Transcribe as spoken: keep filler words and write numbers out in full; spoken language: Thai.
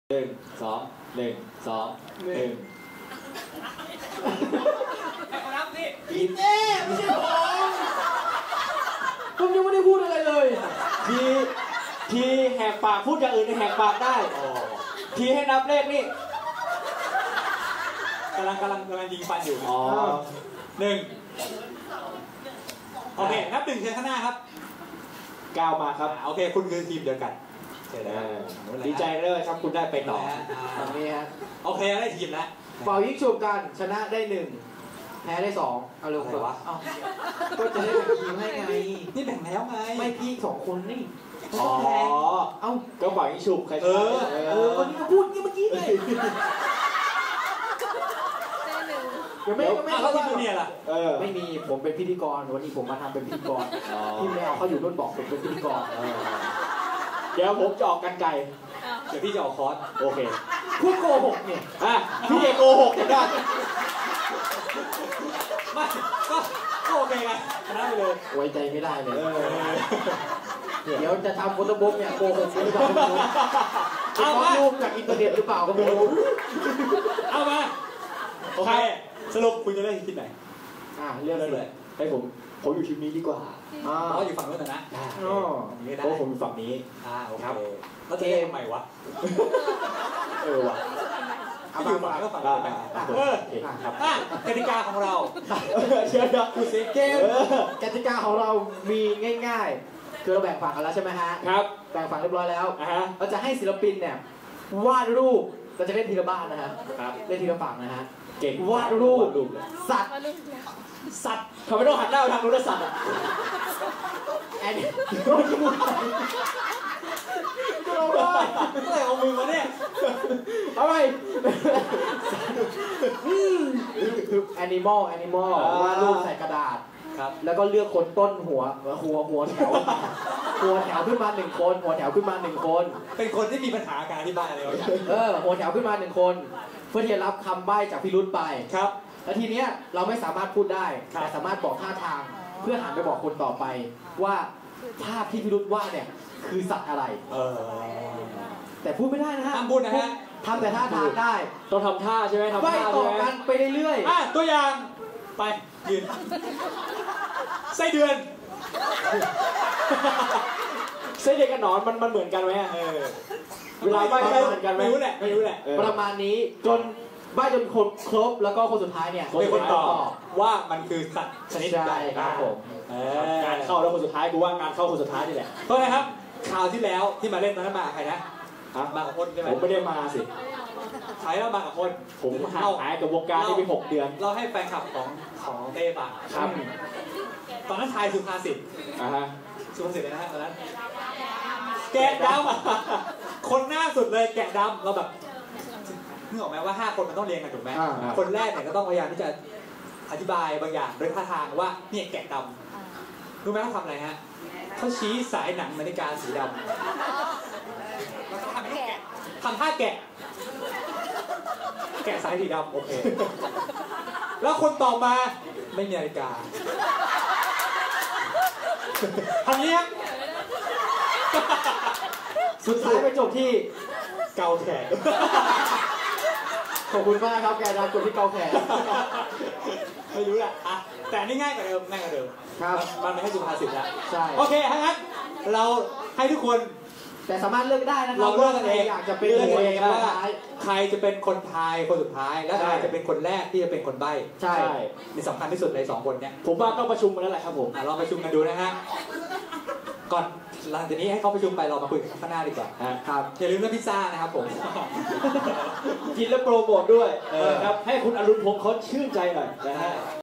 หนึ่งสองหนึ่งสองหนึ่งให้เขานับสิกินเอ๊ไม่ใช่ผมผมยังไม่ได้พูดอะไรเลยทีทีแหกปากพูดอย่างอื่นในแหกปากได้ทีให้นับเลขนี่กำลังกำลังกำลังยิงฟันอยู่อ๋อหนึ่งโอเคนับหนึ่งเชิญข้างหน้าครับก้าวมาครับโอเคคุณคือทีมเดียวกันดีใจเลยครับคุณได้ไปต่อตรงนี้ฮะโอเคได้ทีมแล้วเป่ายิงฉุบกันชนะได้หนึ่งแพ้ได้สองเอาเร็วกว่าก็จะได้แบ่งทีมให้ไงนี่แบ่งแล้วไงไม่พี่สองคนนี่อ๋อเอ้าก็เป่ายิงฉุบใครเออเออคนนี้ก็พูดนี่เมื่อกี้เลยยังไม่ไม่เขาที่เนี่ยล่ะเออไม่มีผมเป็นพิธีกรวันนี้ผมมาทำเป็นพิธีกรพี่แมวเขาอยู่รุ่นบอกผมเป็นพิธีกรเดี๋ยวผมจะออกกันไก่เดี๋ยวพี่จะออกคอร์สโอเคพูดโกหกเนี่ยอ่ะพี่เอโกหกกันได้ไม่ก็โอเคไงชนะไปเลยไว้ใจไม่ได้เลยเดี๋ยวจะทำโฟโต้บุ๊กเนี่ยโกหกหรือเปล่าไม่รู้เอารูปจากอินเทอร์เน็ตหรือเปล่าก็ไม่รู้เอามาโอเคสรุปคุณจะเลือกทีมไหนอ่าเลือกเลยให้ผมผมอยู่ทีมนี้ดีกว่าอ๋ออยู่ฝั่งนู้นนะอ๋อเพราะผมอยู่ฝั่งนี้อ่าโอเคแล้วเทใหม่วะเออวะเอาอยู่ฝั่งก็ฝั่งไปเออครับกติกาของเราเชื่อนะคุณซีเกมกติกาของเรามีง่ายๆคือเราแบ่งฝั่งกันแล้วใช่ไหมฮะครับแบ่งฝั่งเรียบร้อยแล้วเราจะให้ศิลปินเนี่ยวาดรูปเราจะเล่นทีละบ้านนะฮะเล่นทีละฝั่งนะฮะเก่งวาดรูปสัตว์สัตว์เขาไม่ต้องหันหน้าไปทางนู้นสัตว์อ่ะแอนนี่โดนมือโดนมืออะไรเอามือมาเนี่ยเอาไปแอนิมอลแอนิมอลวาดรูปใส่กระดาษครับแล้วก็เลือกคนต้นหัวหัวหัวแถวหัวแถวขึ้นมาหนึ่งคนหัวแถวขึ้นมาหนึ่งคนเป็นคนที่มีปัญหาการที่บ้านอะไรอย่างเงี้ยเออหัวแถวขึ้นมาหนึ่งคนเพื่อที่จะรับคำใบ้จากพี่รุ่นไปครับแล้วทีเนี้ยเราไม่สามารถพูดได้แต่สามารถบอกท่าทางเพื่อหันไปบอกคนต่อไปว่าภาพที่พี่รุ่นวาดเนี่ยคือสัตว์อะไรเออแต่พูดไม่ได้นะฮะทำพูดนะฮะทำแต่ท่าทางได้ต้องทำท่าใช่ไหมทำท่าต่อกันไปเรื่อยๆอ่ะตัวอย่างไปยืนไส้เดือนไส้เดือนกับหนอนมันมันเหมือนกันไหมเออเวลาใบ้เหมือนกันไหมไม่รู้แหละไม่รู้แหละประมาณนี้จนใบ้จนคนครบแล้วก็คนสุดท้ายเนี่ยเป็นคนตอบว่ามันคือสัตว์ชนิดใดครับผมงานเข้าแล้วคนสุดท้ายกูว่างานเข้าคนสุดท้ายนี่แหละเพราะอะไรครับคราวที่แล้วที่มาเล่นตอนนั้นมาใครนะมากับคนใช่ไหมผมไม่ได้มาสิใครแล้วมากับคนผมหายกับวงการนี่ไปหกเดือนเราให้แฟนคลับของของเต้ป่ะครับตอนนั้นทายสุภาษิตอ่าฮะสุภาษิตนะฮะตอนนั้นแกะดำคนหน้าสุดเลยแกะดำเราแบบนึกออกไหมว่าห้าคนมันต้องเรียงกันถูกไหมคนแรกเนี่ยก็ต้องพยายามที่จะอธิบายบางอย่างโดยท่าทางว่าเนี่ยแกะดำรู้ไหมเขาทำอะไรฮะเขาชี้สายหนังนาฬิกาสีดำแล้วก็ทำให้แกะทำท่าแกะแกะสายสีดำโอเคแล้วคนต่อมาไม่มีนาฬิกาทำนี้ครับสุดท้ายไปจบที่เกาแขนขอบคุณมากครับแกดำจบที่เกาแขนไม่รู้แหละอ่ะแต่นี่ง่ายกว่าเดิมง่ายกว่าเดิมครับมันไม่ให้สุภาษิตแล้วใช่โอเคถ้างั้นเราให้ทุกคนแต่สามารถเลือกได้นะครับเราเลือกกันเองอยากจะเป็นเลือกเองว่าใครจะเป็นคนทายคนสุดท้ายและใครจะเป็นคนแรกที่จะเป็นคนใบ้ใช่นี่สำคัญที่สุดเลยสองคนเนี้ยผมว่าต้องประชุมกันแล้วแหละครับผมลองประชุมกันดูนะฮะก่อนหลังจากนี้ให้เขาประชุมไปเรามาคุยกันข้างหน้าดีกว่าครับอย่าลืมเรื่องพิซซ่านะครับผมกินแล้วโปรโมทด้วยครับให้คุณอรุณพงษ์เขาชื่นใจหน่อยนะฮะ